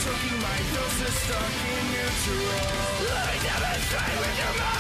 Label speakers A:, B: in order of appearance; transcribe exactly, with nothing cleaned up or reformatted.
A: choking my throats are stuck in neutral. Let me demonstrate with your mind.